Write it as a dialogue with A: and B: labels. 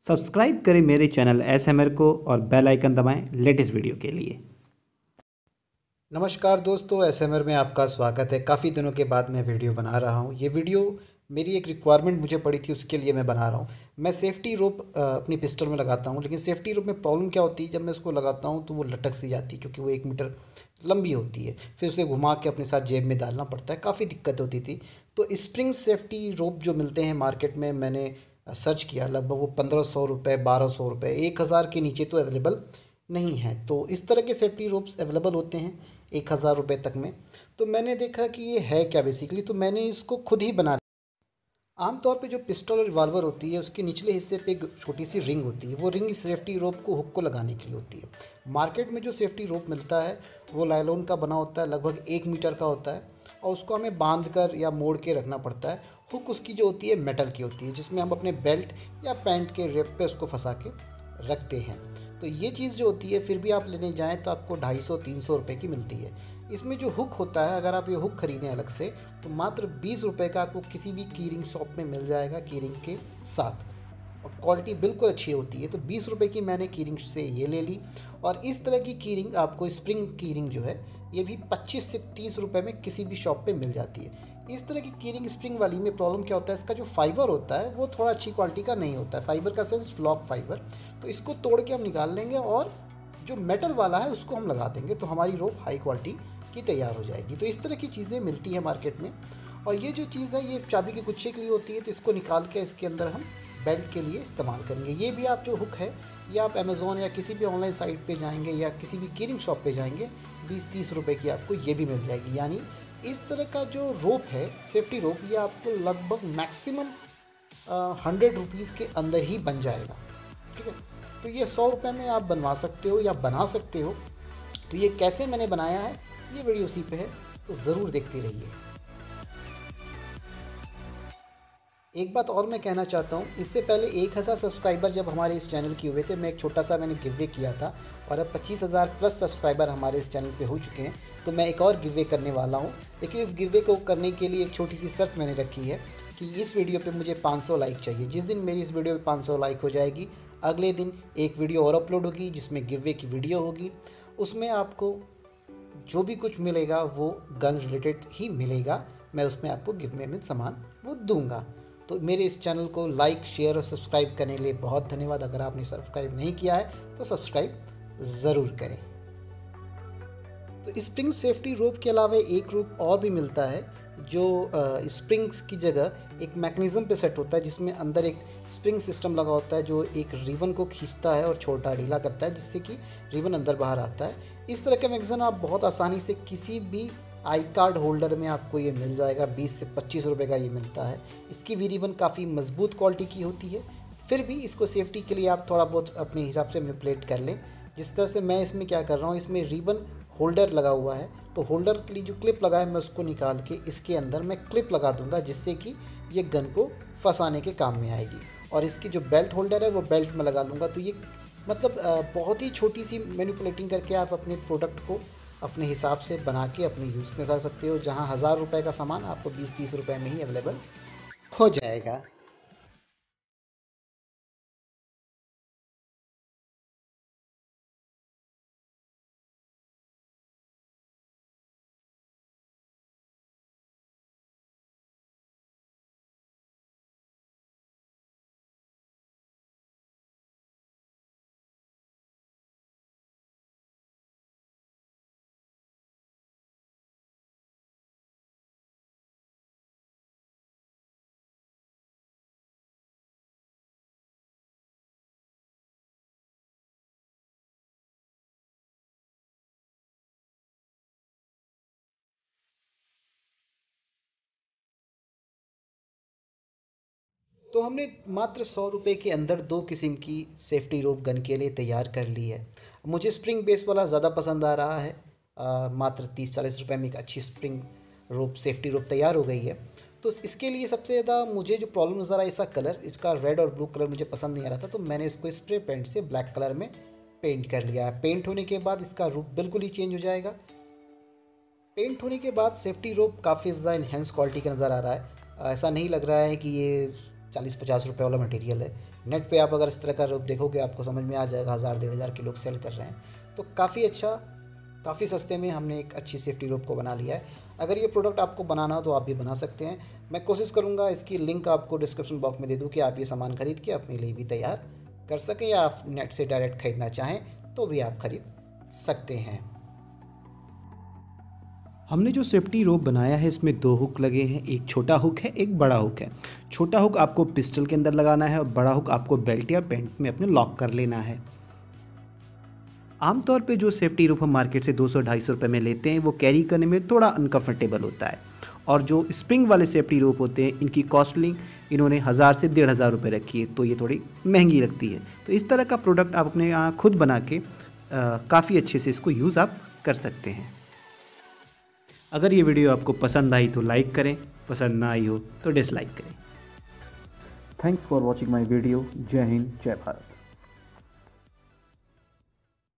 A: Subscribe करें मेरे channel SMR को और बेल आइकन दबाएं लेटेस्ट वीडियो के लिए।
B: नमस्कार दोस्तों, एसएमआर में आपका स्वागत है। काफ़ी दिनों के बाद मैं वीडियो बना रहा हूँ। ये वीडियो मेरी एक रिक्वायरमेंट मुझे पड़ी थी, उसके लिए मैं बना रहा हूँ। मैं सेफ्टी रोप अपनी पिस्टल में लगाता हूँ, लेकिन सेफ्टी रोप में प्रॉब्लम क्या होती है, जब मैं उसको लगाता हूँ तो वो लटक सी जाती है, क्योंकि वो 1 मीटर लंबी होती है। फिर उसे घुमा के अपने साथ जेब में डालना पड़ता है, काफ़ी दिक्कत होती थी। तो स्प्रिंग सेफ्टी रोप जो मिलते हैं मार्केट में, मैंने सर्च किया, लगभग वो 1500 रुपये, 1200 रुपये, 1000 के नीचे तो अवेलेबल नहीं है। तो इस तरह के सेफ्टी रोप्स अवेलेबल होते हैं 1000 रुपये तक में। तो मैंने देखा कि ये है क्या बेसिकली, तो मैंने इसको खुद ही बना। आमतौर पे जो पिस्टल और रिवॉल्वर होती है, उसके निचले हिस्से पे एक छोटी सी रिंग होती है। वो रिंग सेफ्टी रोप को हुक को लगाने के लिए होती है। मार्केट में जो सेफ्टी रोप मिलता है वो नायलॉन का बना होता है, लगभग 1 मीटर का होता है, और उसको हमें बांध कर या मोड़ के रखना पड़ता है। हुक उसकी जो होती है मेटल की होती है, जिसमें हम अपने बेल्ट या पैंट के रेप पे उसको फंसा के रखते हैं। तो ये चीज़ जो होती है, फिर भी आप लेने जाएँ तो आपको 250-300 रुपये की मिलती है। इसमें जो हुक होता है, अगर आप ये हुक खरीदें अलग से, तो मात्र 20 रुपये का आपको किसी भी कीरिंग शॉप में मिल जाएगा कीरिंग के साथ, और क्वालिटी बिल्कुल अच्छी होती है। तो 20 रुपये की मैंने कीरिंग से ये ले ली। और इस तरह की कीरिंग आपको, स्प्रिंग कीरिंग जो है, ये भी 25 से 30 रुपये में किसी भी शॉप पे मिल जाती है। इस तरह की कीरिंग स्प्रिंग वाली में प्रॉब्लम क्या होता है, इसका जो फाइबर होता है वो थोड़ा अच्छी क्वालिटी का नहीं होता है। फाइबर का सेंस फ्लॉक फाइबर। तो इसको तोड़ के हम निकाल लेंगे और जो मेटल वाला है उसको हम लगा देंगे, तो हमारी रोप हाई क्वालिटी की तैयार हो जाएगी। तो इस तरह की चीज़ें मिलती हैं मार्केट में। और ये जो चीज़ है, ये चाबी के गुच्छे के लिए होती है, तो इसको निकाल के इसके अंदर हम बेल्ट के लिए इस्तेमाल करेंगे। ये भी आप जो हुक है, ये आप अमेज़ोन या किसी भी ऑनलाइन साइट पे जाएंगे या किसी भी कीरिंग शॉप पे जाएंगे, 20-30 रुपये की आपको ये भी मिल जाएगी। यानी इस तरह का जो रोप है, सेफ्टी रोप, ये आपको लगभग मैक्सिमम 100 रुपीज़ के अंदर ही बन जाएगा। ठीक है, तो ये 100 रुपये में आप बनवा सकते हो या बना सकते हो। तो ये कैसे मैंने बनाया है, ये वीडियो उसी पे है, तो ज़रूर देखते रहिए। एक बात और मैं कहना चाहता हूँ, इससे पहले 1000 सब्सक्राइबर जब हमारे इस चैनल के हुए थे, मैं एक छोटा सा मैंने गिव वे किया था, और अब 25,000 प्लस सब्सक्राइबर हमारे इस चैनल पे हो चुके हैं। तो मैं एक और गिव वे करने वाला हूँ, लेकिन इस गिव वे को करने के लिए एक छोटी सी शर्त मैंने रखी है कि इस वीडियो पे मुझे 500 लाइक चाहिए। जिस दिन मेरी इस वीडियो पे 500 लाइक हो जाएगी, अगले दिन एक वीडियो और अपलोड होगी जिसमें गिव वे की वीडियो होगी। उसमें आपको जो भी कुछ मिलेगा वो गन रिलेटेड ही मिलेगा। मैं उसमें आपको गिव में सामान वो दूंगा। तो मेरे इस चैनल को लाइक, शेयर और सब्सक्राइब करने के लिए बहुत धन्यवाद। अगर आपने सब्सक्राइब नहीं किया है तो सब्सक्राइब ज़रूर करें। तो स्प्रिंग सेफ्टी रोप के अलावा एक रोप और भी मिलता है, जो स्प्रिंग्स की जगह एक मैकेनिज़्म पे सेट होता है, जिसमें अंदर एक स्प्रिंग सिस्टम लगा होता है, जो एक रिबन को खींचता है और छोटा ढीला करता है, जिससे कि रिबन अंदर बाहर आता है। इस तरह का मैकेनिज़्म आप बहुत आसानी से किसी भी आई कार्ड होल्डर में आपको ये मिल जाएगा। 20 से 25 रुपये का ये मिलता है। इसकी भी रिबन काफ़ी मजबूत क्वालिटी की होती है। फिर भी इसको सेफ्टी के लिए आप थोड़ा बहुत अपने हिसाब से मैनिपुलेट कर लें। जिस तरह से मैं इसमें क्या कर रहा हूँ, इसमें रिबन होल्डर लगा हुआ है, तो होल्डर के लिए जो क्लिप लगा है, मैं उसको निकाल के इसके अंदर मैं क्लिप लगा दूंगा, जिससे कि ये गन को फंसाने के काम में आएगी। और इसकी जो बेल्ट होल्डर है वो बेल्ट में लगा लूँगा। तो ये मतलब बहुत ही छोटी सी मैनिपुलेटिंग करके आप अपने प्रोडक्ट को अपने हिसाब से बना के अपने यूज़ में ला सकते हो। जहाँ 1000 रुपये का सामान आपको 20-30 रुपये में ही अवेलेबल हो जाएगा। तो हमने मात्र 100 रुपये के अंदर दो किस्म की सेफ्टी रोप गन के लिए तैयार कर ली है। मुझे स्प्रिंग बेस वाला ज़्यादा पसंद आ रहा है। मात्र 30-40 रुपये में एक अच्छी स्प्रिंग रोप, सेफ्टी रोप तैयार हो गई है। तो इसके लिए सबसे ज़्यादा मुझे जो प्रॉब्लम नज़र आया, इसका कलर, इसका रेड और ब्लू कलर मुझे पसंद नहीं आ रहा था, तो मैंने इसको स्प्रे पेंट से ब्लैक कलर में पेंट कर लिया है। पेंट होने के बाद इसका रूप बिल्कुल ही चेंज हो जाएगा। पेंट होने के बाद सेफ्टी रोप काफ़ी ज़्यादा इन्हेंस क्वालिटी का नज़र आ रहा है। ऐसा नहीं लग रहा है कि ये 40-50 रुपये वाला मटेरियल है। नेट पे आप अगर इस तरह का रोप देखोगे आपको समझ में आ जाएगा, 1000-1500 के लोग सेल कर रहे हैं। तो काफ़ी अच्छा, काफ़ी सस्ते में हमने एक अच्छी सेफ्टी रोप को बना लिया है। अगर ये प्रोडक्ट आपको बनाना हो तो आप भी बना सकते हैं। मैं कोशिश करूँगा इसकी लिंक आपको डिस्क्रिप्शन बॉक्स में दे दूँ कि आप ये सामान खरीद के अपने लिए भी तैयार कर सकें, या आप नेट से डायरेक्ट ख़रीदना चाहें तो भी आप खरीद सकते हैं।
A: हमने जो सेफ्टी रोप बनाया है इसमें 2 हुक लगे हैं, एक छोटा हुक है, एक बड़ा हुक है। छोटा हुक आपको पिस्टल के अंदर लगाना है और बड़ा हुक आपको बेल्ट या पैंट में अपने लॉक कर लेना है। आमतौर पे जो सेफ्टी रोप हम मार्केट से 200-250 रुपये में लेते हैं वो कैरी करने में थोड़ा अनकम्फर्टेबल होता है, और जो स्प्रिंग वाले सेफ्टी रोप होते हैं इनकी कॉस्टलिंग इन्होंने 1000 से 1500 रुपये रखी है, तो ये थोड़ी महंगी लगती है। तो इस तरह का प्रोडक्ट आप अपने यहाँ खुद बना के काफ़ी अच्छे से इसको यूज़ आप कर सकते हैं। अगर ये वीडियो आपको पसंद आई तो लाइक करें, पसंद ना आई हो तो डिसलाइक करें। Thanks for watching my video. Jai Hind, जय भारत।